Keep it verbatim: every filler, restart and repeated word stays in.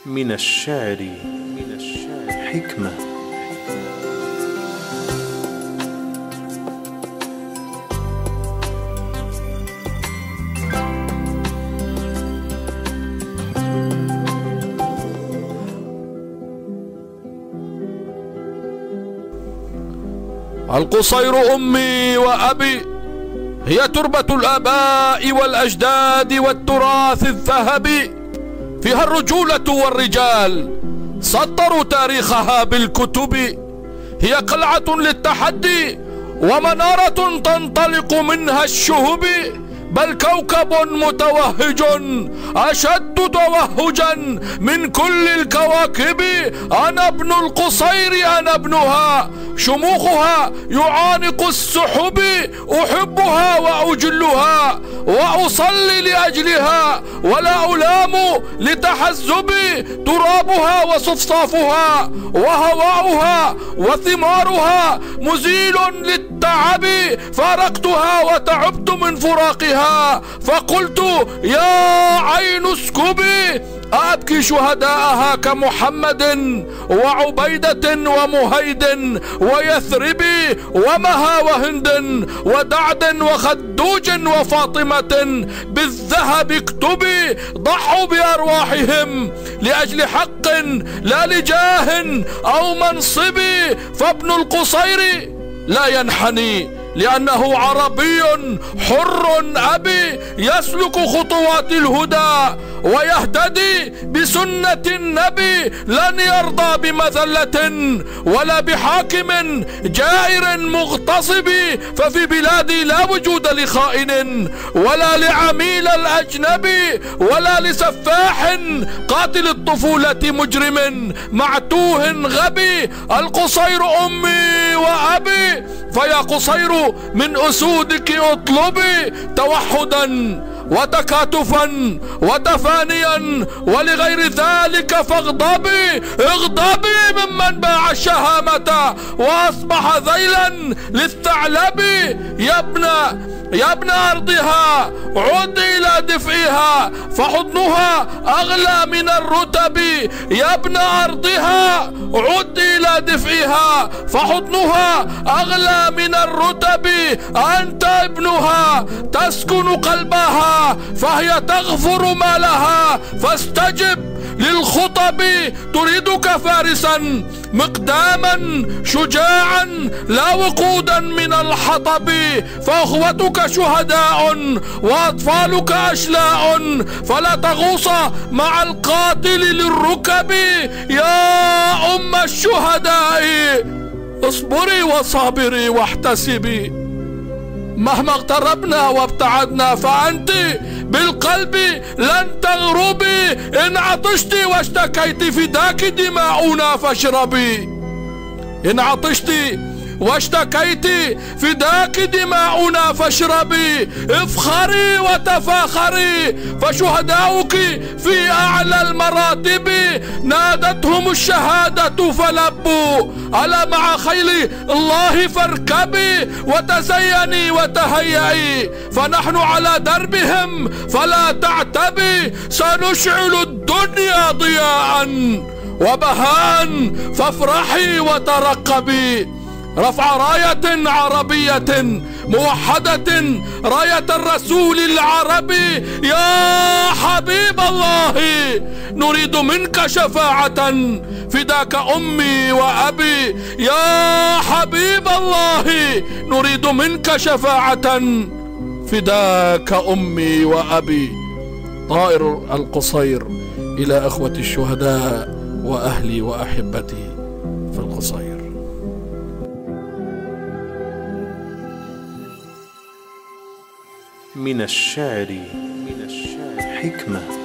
من الشعر من الشعر حكمة. القصير أمي وأبي، هي تربة الآباء والأجداد والتراث الذهبي، فيها الرجولة والرجال سطروا تاريخها بالكتب، هي قلعة للتحدي ومنارة تنطلق منها الشهب، بل كوكب متوهج أشد توهجا من كل الكواكب. أنا ابن القصير أنا ابنها، شموخها يعانق السحب، أحبها وأجلها وأصلي لأجلها ولا ألام لتحزبي، ترابها وصفصافها وهواؤها وثمارها مزيل للتعب، فارقتها وتعبت من فراقها، فقلت يا عين اسكبي، أبكي شهداءها كمحمد وعبيدة ومهيد ويثرب ومها وهند ودعد وخدوج وفاطمة، بالذهب اكتبي، ضحوا بأرواحهم لأجل حق لا لجاه أو منصب، فابن القصير لا ينحني لأنه عربي حر أبي، يسلك خطوات الهدى ويهتدي بسنة النبي، لن يرضى بمذلة ولا بحاكم جائر مغتصب، ففي بلادي لا وجود لخائن ولا لعميل الأجنبي ولا لسفاح قاتل الطفولة مجرم معتوه غبي. القصير أمي وأبي، فيا قصير من أسودك اطلبي توحدا وتكاتفا وتفانيا، ولغير ذلك فاغضبي، اغضبي ممن باع الشهامة وأصبح ذيلا للثعلب. يا ابن يا ابن أرضها عد إلى دفئها، فحضنها أغلى من الرتب. يا ابن أرضها عد إلى دفئها، فحضنها أغلى من الرتب. أنت ابنها تسكن قلبها، فهي تغفر ما لها، فاستجب للخطب. تريدك فارسا مقداما شجاعا لا وقودا من الحطب، فأخوتك شهداء وأطفالك أشلاء، فلا تغوص مع القاتل للركب. يا أم الشهداء اصبري وصابري واحتسبي، مهما اقتربنا وابتعدنا فأنت بالقلب لن تغربي. إن عطشت واشتكيت فداك دماؤنا فاشربي، إن عطشت واشتكيت فداك دماؤنا فاشربي، افخري وتفاخري، فشهداؤك في أعلى المراتب، نادتهم الشهادة فلبوا، ألا مع خيل الله فاركبي، وتزيني وتهيئي، فنحن على دربهم فلا تعتبي، سنشعل الدنيا ضياء وبهاء فافرحي وترقبي. رفع راية عربية موحدة، راية الرسول العربي. يا حبيب الله نريد منك شفاعة، فداك أمي وأبي. يا حبيب الله نريد منك شفاعة، فداك أمي وأبي. طائر القصير إلى أخوة الشهداء وأهلي وأحبتي في القصير. من الشعر من الشعر حكمة.